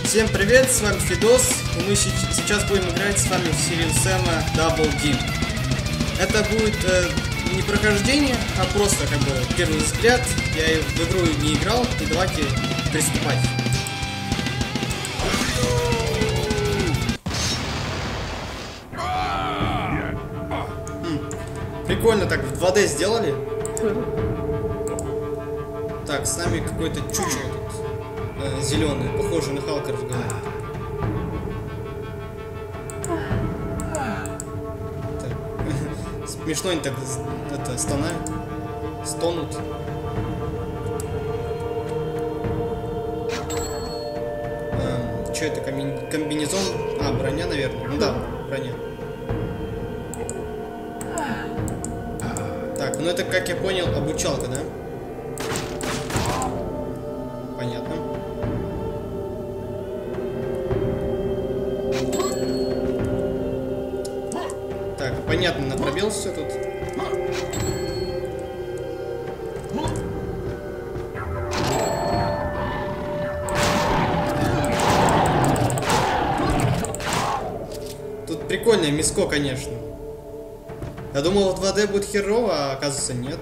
Всем привет, с вами Фидос, и мы сейчас будем играть с вами в серию Сэма Double Deep. Это будет не прохождение, а просто как бы первый взгляд. Я в игру не играл, и давайте приступать. Прикольно так в 2D сделали. Так, с нами какой-то чучело тут зеленый, похоже на Халка разговаривает. Смешно они так это стонут. Что это, комбинезон? А, броня, наверное. Ну да, броня. Так, ну это, как я понял, обучалка, да? Понятно. Так, понятно, на пробел все тут. Тут прикольное миско, конечно. Я думал, в 2D будет херово, а оказывается нет.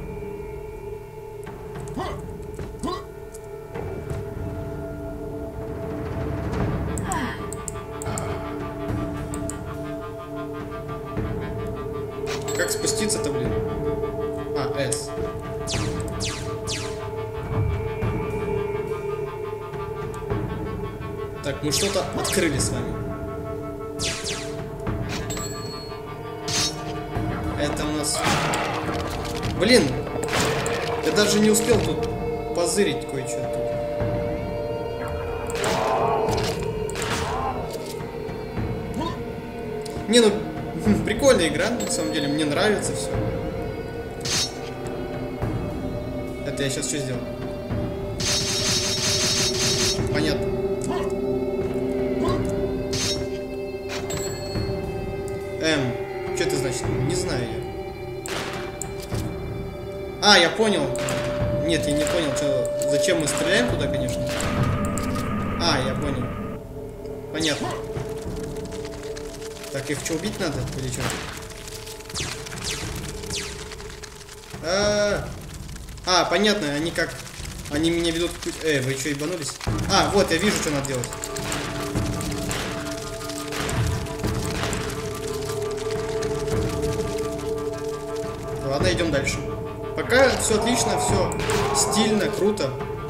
Как спуститься-то, блин? А, S. Так, мы что-то открыли с вами. Это у нас... Блин! Я даже не успел тут позырить кое-что тут. Не, ну... Прикольная игра, на самом деле, мне нравится все. Это я сейчас что сделал? Понятно. Что это значит? Не знаю я. А, я понял. Нет, я не понял, зачем мы стреляем туда, конечно. А, я понял. Понятно. Так, их что, убить надо? Или что? А, понятно, они как... Они меня ведут в путь... вы что, ебанулись? А, вот, я вижу, что надо делать. Ладно, идем дальше. Пока все отлично, все стильно, круто.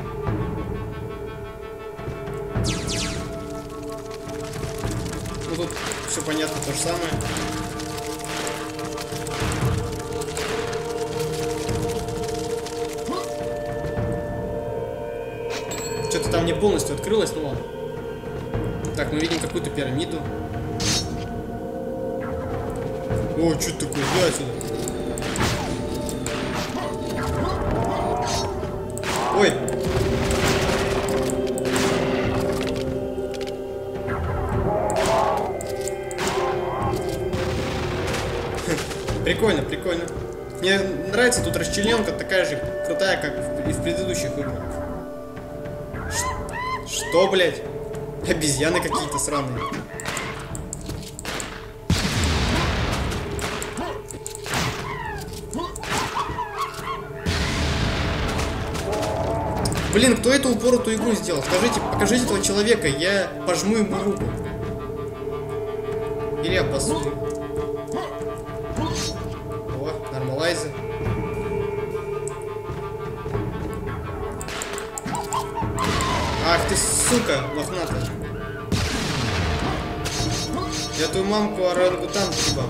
Ну тут все понятно, то же самое. Что-то там не полностью открылось, ну ладно. Так, мы видим какую-то пирамиду. О, что такое? Иди отсюда. Ой. Прикольно, прикольно. Мне нравится тут расчлененка такая же крутая, как и в предыдущих играх. Что, блядь? Обезьяны какие-то сраные. Блин, кто эту упоротую игру сделал? Скажите, покажите этого человека, я пожму ему руку. Или я обоссу. О, нормалайзер. Ах ты, сука, лохнатая. Я твою мамку орангутан съебал.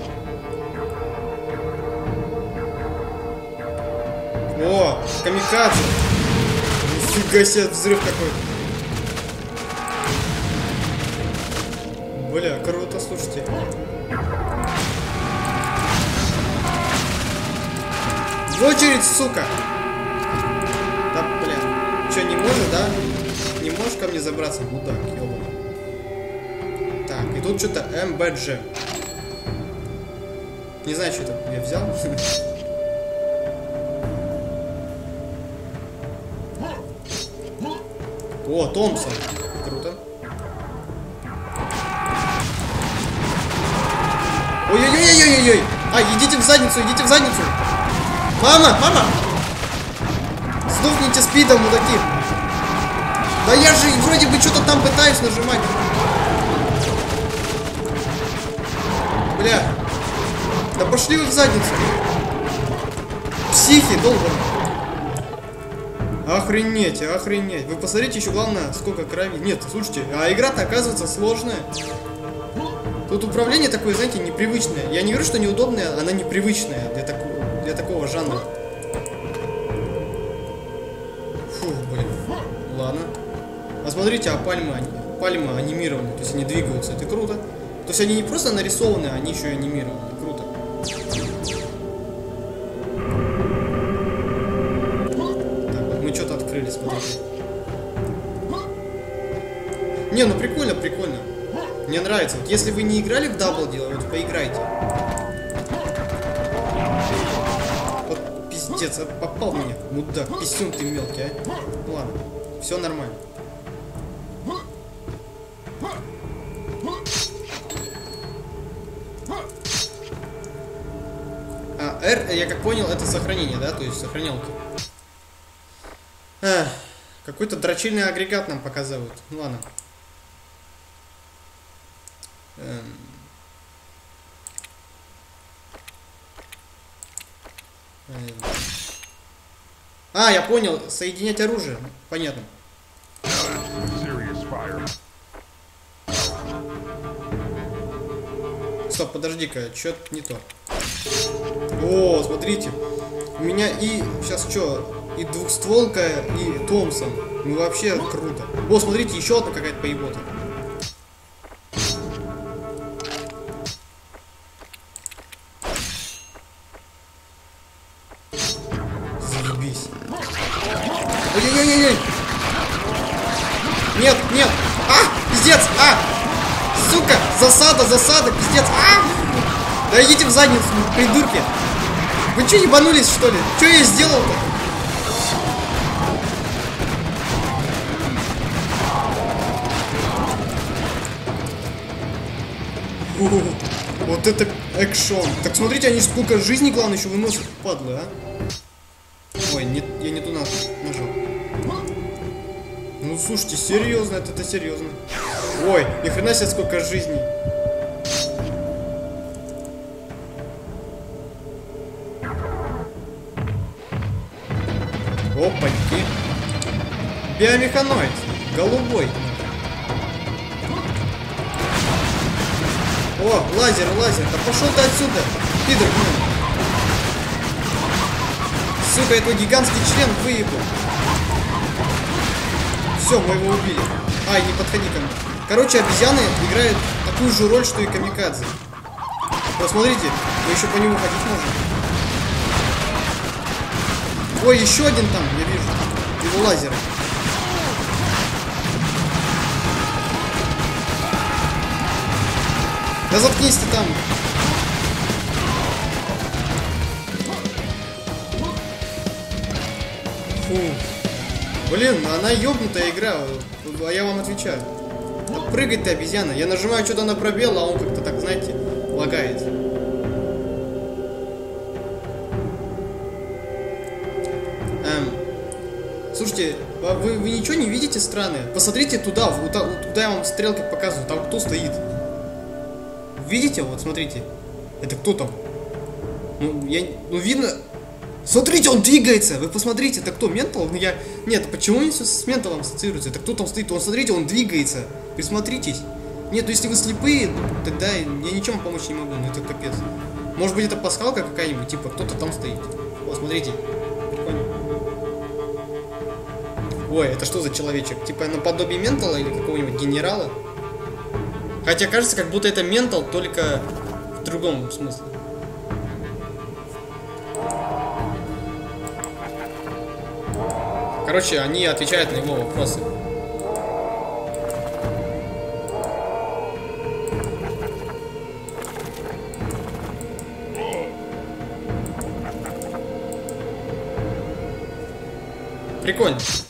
О, камикадзе. Нифига себе, взрыв какой-то. Бля, круто, слушайте. В очередь, сука! Да, бля. Че, не может, да? Не можешь ко мне забраться, мудак, ёбаный. Так, и тут что-то МБДЖ. Не знаю, что это я взял. О, Томпсон. Круто. Ой-ой-ой-ой! А, идите в задницу, идите в задницу! Мама, мама! Сдохните спидом, мудаки! Да я же вроде бы что-то там пытаюсь нажимать. Бля. Да пошли вы в задницу. Психи, долбаные. Охренеть, охренеть. Вы посмотрите еще, главное, сколько крови. Нет, слушайте, а игра-то оказывается сложная. Тут управление такое, знаете, непривычное. Я не говорю, что неудобное, она непривычная для такого жанра. Фу, блин. Ладно. А смотрите, а пальмы анимированы, то есть они двигаются, это круто. То есть они не просто нарисованы, они еще и анимированы. Круто. Так, вот мы что-то открыли, смотрите. Не, ну прикольно, прикольно. Мне нравится. Вот если вы не играли в Double Deal, вот поиграйте. Вот пиздец, попал меня, мудак, писюн ты мелкий, а. Ну ладно, все нормально. А, R, я как понял, это сохранение, да? То есть сохранялки. Какой-то дрочильный агрегат нам показывают. Ну ладно. А, я понял, соединять оружие. Понятно. Стоп, подожди-ка, что-то не то. О, смотрите. У меня и сейчас что? И двухстволка, и Томпсон. Ну вообще круто. О, смотрите, еще одна какая-то поебота. Заебись. Ой-ой-ой-ой. Нет, нет. А, пиздец, а. Сука, засада, засада, пиздец. А! Да идите в задницу, придурки. Вы что, ебанулись, что ли? Что я сделал-то? Вот это экшон. Так смотрите, они сколько жизни, главное, еще выносят, падлы, а? Ой, нет, я не туда нажал. Ну слушайте, серьезно, это серьезно. Ой, ни хрена себе сколько жизней. Опаньки. Биомеханоид. Голубой. О, лазер, лазер. Да пошел ты отсюда. Пидор, сука, это гигантский член выебал. Все, мы его убили. Ай, не подходи ко мне. Короче, обезьяны играют такую же роль, что и камикадзе. Посмотрите, мы еще по нему ходить можем. Ой, еще один там, я вижу. Его лазеры. Да заткнись ты там. Фу. Блин, она ёбнутая игра, а я вам отвечаю. Да прыгай ты, обезьяна. Я нажимаю что-то на пробел, а он как-то так, знаете, лагает. Слушайте, вы ничего не видите странное? Посмотрите туда, туда я вам стрелкой показываю, там кто стоит. Видите? Вот, смотрите. Это кто там? Ну, видно... Смотрите, он двигается! Вы посмотрите, это кто? Ментал? Нет, почему они все с менталом ассоциируются? Это кто там стоит? Он, смотрите, он двигается. Присмотритесь. Нет, ну если вы слепые, тогда я ничем помочь не могу. Ну это капец. Может быть, это пасхалка какая-нибудь, типа кто-то там стоит. О, смотрите. Прикольно. Ой, это что за человечек? Типа наподобие ментала или какого-нибудь генерала? Хотя кажется, как будто это ментал, только в другом смысле. Короче, они отвечают на его вопросы. Прикольно.